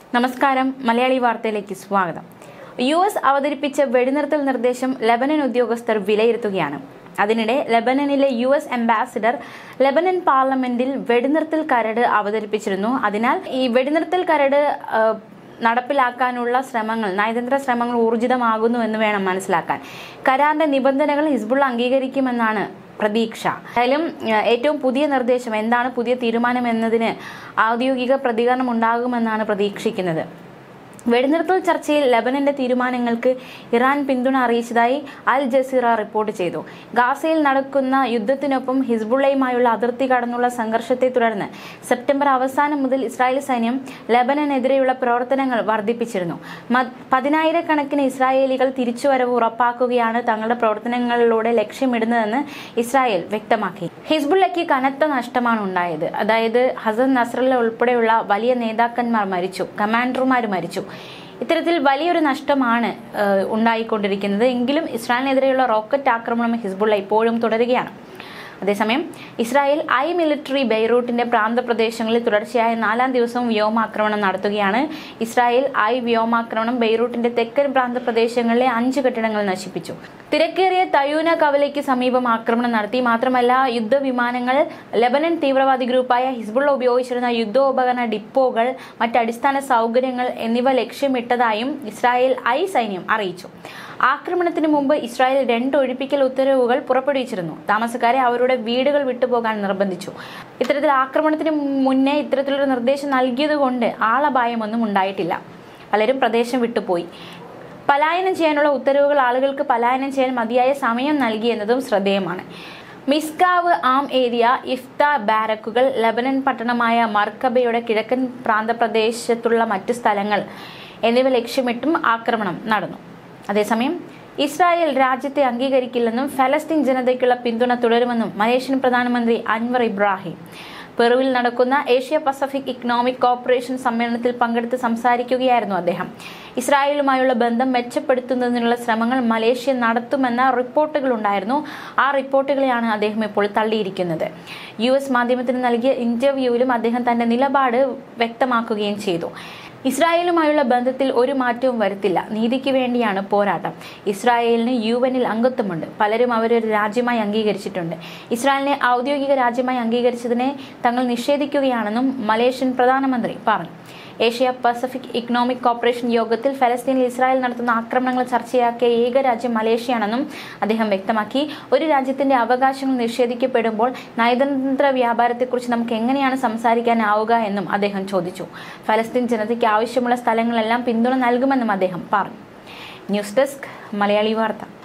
നമസ്കാരം. മലയാളി വാർത്തയിലേക്ക് സ്വാഗതം. US അവതരിപ്പിച്ച വെടിനിർത്തൽ നിർദ്ദേശം ലെബനൻ ഉദ്യോഗസ്ഥർ വിലയിരുത്തുകയാണ്. അതിനിടെ ലെബനനിലെ US അംബാസിഡർ ലെബനൻ പാർലമെന്റിൽ വെടിനിർത്തൽ കരട് അവതരിപ്പിച്ചിരുന്നു. അതിനാൽ ഈ വെടിനിർത്തൽ കരട് നടപ്പിലാക്കാനുള്ള നയതന്ത്ര ശ്രമങ്ങൾ ഊർജിതമാകുന്നു എന്ന് വേണം മനസ്സിലാക്കാൻ. കരാറിന്റെ നിബന്ധനകൾ ഹിസ്ബുള്ള അംഗീകരിക്കുമെന്നാണ് പ്രതീക്ഷ. എന്തായാലും ഏറ്റവും പുതിയ നിർദ്ദേശം എന്താണ്, പുതിയ തീരുമാനം എന്നതിന് ഔദ്യോഗിക പ്രതികരണം ഉണ്ടാകുമെന്നാണ് പ്രതീക്ഷിക്കുന്നത്. വെടിനിർത്തൽ ചർച്ചയിൽ ലെബനന്റെ തീരുമാനങ്ങൾക്ക് ഇറാൻ പിന്തുണ അറിയിച്ചതായി അൽ ജസീറ റിപ്പോർട്ട് ചെയ്തു. ഗാസയിൽ നടക്കുന്ന യുദ്ധത്തിനൊപ്പം ഹിസ്ബുള്ളയുമായുള്ള അതിർത്തി കടന്നുള്ള സംഘർഷത്തെ തുടർന്ന് സെപ്റ്റംബർ അവസാനം മുതൽ ഇസ്രായേൽ സൈന്യം ലെബനനെതിരെയുള്ള പ്രവർത്തനങ്ങൾ വർദ്ധിപ്പിച്ചിരുന്നു. 10,000-കണക്കിന് ഇസ്രായേലികൾ തിരിച്ചുവരവ് ഉറപ്പാക്കുകയാണ് തങ്ങളുടെ പ്രവർത്തനങ്ങളിലൂടെ ലക്ഷ്യമിടുന്നതെന്ന് ഇസ്രായേൽ വ്യക്തമാക്കി. ഹിസ്ബുള്ളയ്ക്ക് കനത്ത നഷ്ടമാണ് ഉണ്ടായത്. അതായത് ഹസൻ നസ്രല്ല ഉൾപ്പെടെയുള്ള വലിയ നേതാക്കന്മാർ മരിച്ചു, കമാൻഡർമാർ മരിച്ചു. ഇത്തരത്തിൽ വലിയൊരു നഷ്ടമാണ് ഉണ്ടായിക്കൊണ്ടിരിക്കുന്നത്. എങ്കിലും ഇസ്രായേലിനെതിരെയുള്ള റോക്കറ്റ് ആക്രമണം ഹിസ്ബുള്ള ഇപ്പോഴും തുടരുകയാണ്. അതേസമയം ഇസ്രായേൽ മിലിറ്ററി ബെയ്റൂട്ടിന്റെ പ്രാന്തപ്രദേശങ്ങളിൽ തുടർച്ചയായ 4ാം ദിവസവും വ്യോമാക്രമണം നടത്തുകയാണ്. ഇസ്രായേൽ വ്യോമാക്രമണം ബെയ്റൂട്ടിന്റെ തെക്കൻ പ്രാന്തപ്രദേശങ്ങളിലെ 5 കെട്ടിടങ്ങൾ നശിപ്പിച്ചു. തിരക്കേറിയ തയൂന കവലയ്ക്ക് സമീപം ആക്രമണം നടത്തി. മാത്രമല്ല, യുദ്ധവിമാനങ്ങൾ ലെബനൻ തീവ്രവാദി ഗ്രൂപ്പായ ഹിസ്ബുള്ള ഉപയോഗിച്ചിരുന്ന യുദ്ധോപകരണ ഡിപ്പോകൾ, മറ്റടിസ്ഥാന സൗകര്യങ്ങൾ എന്നിവ ലക്ഷ്യമിട്ടതായും ഇസ്രായേൽ സൈന്യം അറിയിച്ചു. ആക്രമണത്തിന് മുമ്പ് ഇസ്രായേൽ 2 ഒഴിപ്പിക്കൽ ഉത്തരവുകൾ പുറപ്പെടുവിച്ചിരുന്നു. താമസക്കാരെ അവരുടെ വീടുകൾ വിട്ടുപോകാൻ നിർബന്ധിച്ചു. ഇത്തരത്തിൽ ആക്രമണത്തിന് മുന്നേ ഇത്തരത്തിലൊരു നിർദ്ദേശം നൽകിയതുകൊണ്ട് ആളപായമൊന്നും ഉണ്ടായിട്ടില്ല. പലരും പ്രദേശം വിട്ടുപോയി. പലായനം ചെയ്യാനുള്ള ഉത്തരവുകൾ ആളുകൾക്ക് പലായനം ചെയ്യാൻ മതിയായ സമയം നൽകി എന്നതും ശ്രദ്ധേയമാണ്. മിസ്ഗാവ് ഏരിയ, ഇഫ്ത ബാരക്കുകൾ, ലെബനൻ പട്ടണമായ മർക്കബയുടെ കിഴക്കൻ പ്രാന്തപ്രദേശത്തുള്ള മറ്റ് സ്ഥലങ്ങൾ എന്നിവ ലക്ഷ്യമിട്ടും ആക്രമണം നടന്നു. അതേസമയം ഇസ്രായേൽ രാജ്യത്തെ അംഗീകരിക്കില്ലെന്നും ഫലസ്തീൻ ജനതയ്ക്കുള്ള പിന്തുണ തുടരുമെന്നും മലേഷ്യൻ പ്രധാനമന്ത്രി അൻവർ ഇബ്രാഹിം പെറുവിൽ നടക്കുന്ന ഏഷ്യ പസഫിക് ഇക്കണോമിക് കോർപ്പറേഷൻ സമ്മേളനത്തിൽ പങ്കെടുത്ത് സംസാരിക്കുകയായിരുന്നു അദ്ദേഹം. ഇസ്രായേലുമായുള്ള ബന്ധം മെച്ചപ്പെടുത്തുന്നതിനുള്ള ശ്രമങ്ങൾ മലേഷ്യ നടത്തുമെന്ന റിപ്പോർട്ടുകൾ ഉണ്ടായിരുന്നു. ആ റിപ്പോർട്ടുകളെയാണ് അദ്ദേഹം ഇപ്പോൾ തള്ളിയിരിക്കുന്നത്. US മാധ്യമത്തിന് നൽകിയ ഇന്റർവ്യൂവിലും അദ്ദേഹം തന്റെ നിലപാട് വ്യക്തമാക്കുകയും ചെയ്തു. ഇസ്രായേലുമായുള്ള ബന്ധത്തിൽ ഒരു മാറ്റവും വരുത്തില്ല. നീതിക്ക് വേണ്ടിയാണ് പോരാട്ടം. ഇസ്രായേലിന് UN-ൽ അംഗത്വമുണ്ട്. പലരും അവരൊരു രാജ്യമായി അംഗീകരിച്ചിട്ടുണ്ട്. ഇസ്രായേലിനെ ഔദ്യോഗിക രാജ്യമായി അംഗീകരിച്ചതിനെ തങ്ങൾ നിഷേധിക്കുകയാണെന്നും മലേഷ്യൻ പ്രധാനമന്ത്രി പറഞ്ഞു. ഏഷ്യ പസഫിക് ഇക്കണോമിക് കോർപ്പറേഷൻ യോഗത്തിൽ ഫലസ്തീനിൽ ഇസ്രായേൽ നടത്തുന്ന ആക്രമണങ്ങൾ ചർച്ചയാക്കിയ ഏക രാജ്യം മലേഷ്യയാണെന്നും അദ്ദേഹം വ്യക്തമാക്കി. ഒരു രാജ്യത്തിന്റെ അവകാശങ്ങൾ നിഷേധിക്കപ്പെടുമ്പോൾ നയതന്ത്ര വ്യാപാരത്തെക്കുറിച്ച് നമുക്ക് എങ്ങനെയാണ് സംസാരിക്കാനാവുക എന്നും അദ്ദേഹം ചോദിച്ചു. ഫലസ്തീൻ ജനതയ്ക്ക് ആവശ്യമുള്ള സ്ഥലങ്ങളെല്ലാം പിന്തുണ നൽകുമെന്നും അദ്ദേഹം പറഞ്ഞു. ന്യൂസ് ഡെസ്ക്, മലയാളി വാർത്ത.